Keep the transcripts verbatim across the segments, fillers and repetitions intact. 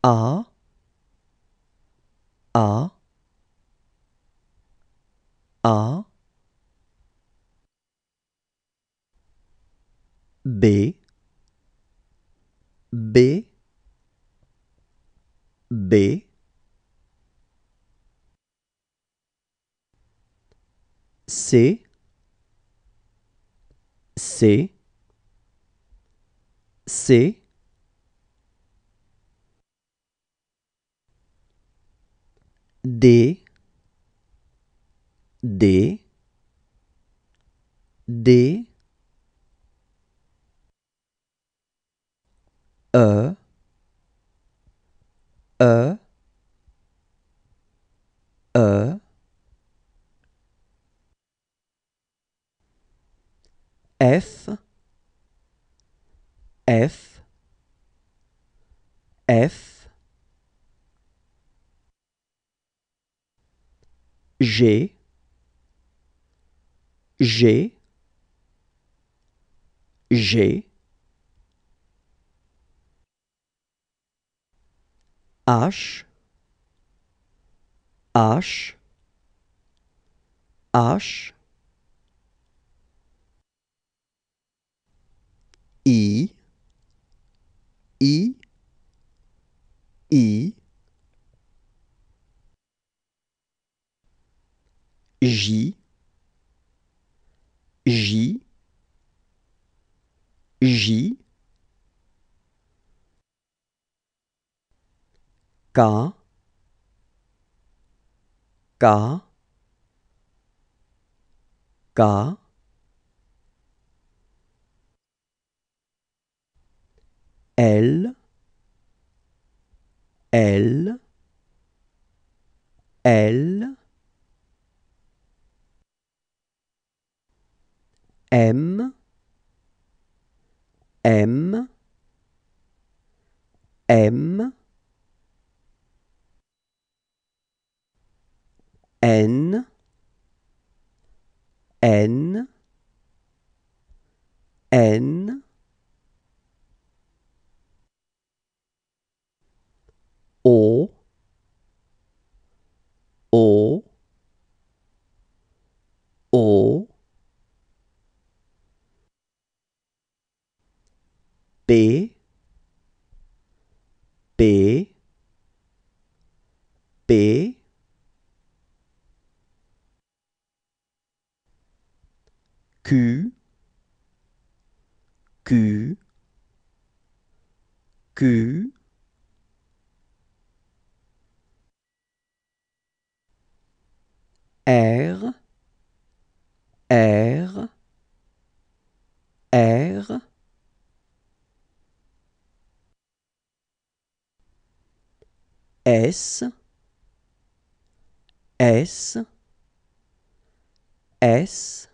A, A, A, B, B, B, C, C, C, D, D, D, E, E, E, F, F, F, G, G, G, H, H, H, I, I, I, J, J, J, K, K, K, L, L, L, M, M, M, N, N, N, O, O, O, P, P, P, Q, Q, Q, R, R, R, S, S, S,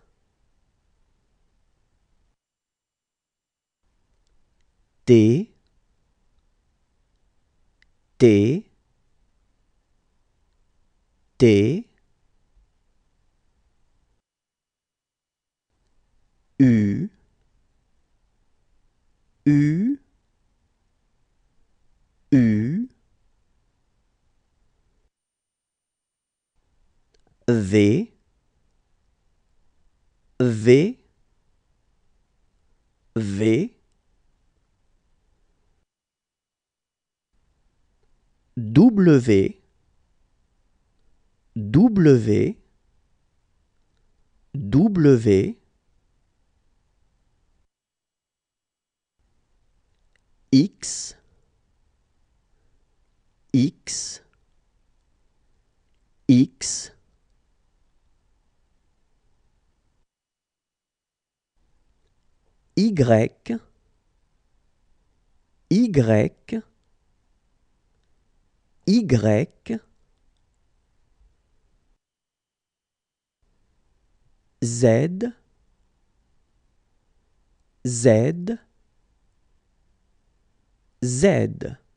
T, T, T, U, U, U, V, V, V, W, W, W, X, X, X, Y, Y, Y, Z, Z, Z.